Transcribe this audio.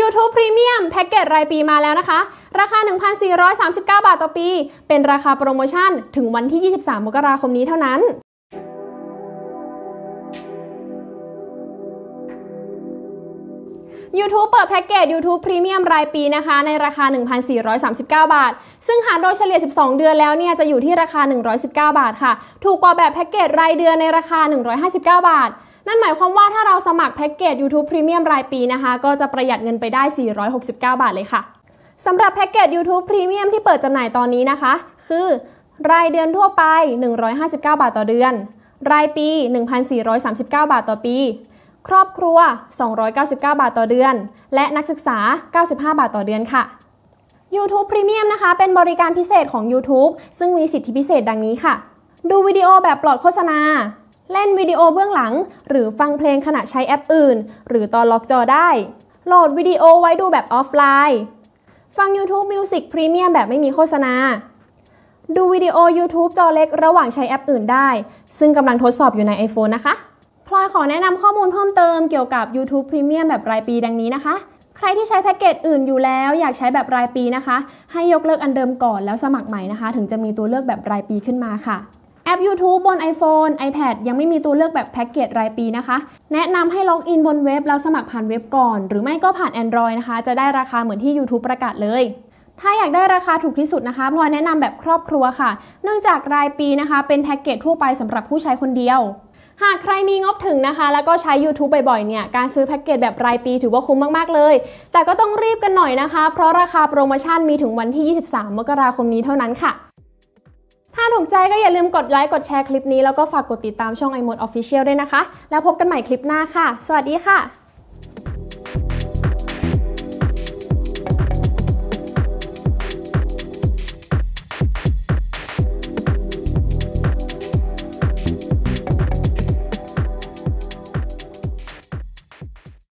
YouTube Premium แพ็กเกจรายปีมาแล้วนะคะราคา 1,439 บาทต่อปีเป็นราคาโปรโมชั่นถึงวันที่ 23 มกราคมนี้เท่านั้นYouTube เปิดแพ็กเกจ YouTube Premium รายปีนะคะในราคา 1,439 บาทซึ่งหารโดยเฉลี่ย 12 เดือนแล้วเนี่ยจะอยู่ที่ราคา 119 บาทค่ะถูกกว่าแบบแพ็กเกจรายเดือนในราคา 159 บาทนั่นหมายความว่าถ้าเราสมัครแพ็กเกจ YouTube Premium รายปีนะคะก็จะประหยัดเงินไปได้ 469 บาทเลยค่ะสำหรับแพ็กเกจ YouTube Premium ที่เปิดจำหน่ายตอนนี้นะคะคือรายเดือนทั่วไป 159 บาทต่อเดือนรายปี 1,439 บาทต่อปีครอบครัว 299 บาทต่อเดือนและนักศึกษา 95 บาทต่อเดือนค่ะ YouTube Premium นะคะเป็นบริการพิเศษของ YouTube ซึ่งมีสิทธิพิเศษดังนี้ค่ะดูวิดีโอแบบปลอดโฆษณาเล่นวิดีโอเบื้องหลังหรือฟังเพลงขณะใช้แอปอื่นหรือตอนล็อกจอได้โหลดวิดีโอไว้ดูแบบออฟไลน์ฟัง YouTube Music Premium แบบไม่มีโฆษณาดูวิดีโอ YouTube จอเล็กระหว่างใช้แอปอื่นได้ซึ่งกำลังทดสอบอยู่ใน iPhone นะคะพลอยขอแนะนำข้อมูลเพิ่มเติมเกี่ยวกับ YouTube Premium แบบรายปีดังนี้นะคะใครที่ใช้แพ็กเกจอื่นอยู่แล้วอยากใช้แบบรายปีนะคะให้ยกเลิกอันเดิมก่อนแล้วสมัครใหม่นะคะถึงจะมีตัวเลือกแบบรายปีขึ้นมาค่ะแอป YouTube บน iPhone, iPad ยังไม่มีตัวเลือกแบบแพ็กเกจรายปีนะคะแนะนำให้ล็อกอินบนเว็บแล้วสมัครผ่านเว็บก่อนหรือไม่ก็ผ่าน Android นะคะจะได้ราคาเหมือนที่ YouTube ประกาศเลยถ้าอยากได้ราคาถูกที่สุดนะคะพลอยแนะนำแบบครอบครัวค่ะเนื่องจากรายปีนะคะเป็นแพ็กเกจทั่วไปสำหรับผู้ใช้คนเดียวหากใครมีงบถึงนะคะแล้วก็ใช้ YouTube บ่อยๆเนี่ยการซื้อแพ็กเกจแบบรายปีถือว่าคุ้มมากๆเลยแต่ก็ต้องรีบกันหน่อยนะคะเพราะราคาโปรโมชั่นมีถึงวันที่ 23 มกราคมนี้เท่านั้นค่ะถ้าถูกใจก็อย่าลืมกดไลค์กดแชร์คลิปนี้แล้วก็ฝากกดติดตามช่อง iMode Official ด้วยนะคะแล้วพบกันใหม่คลิปหน้าค่ะสวัสดีค่ะ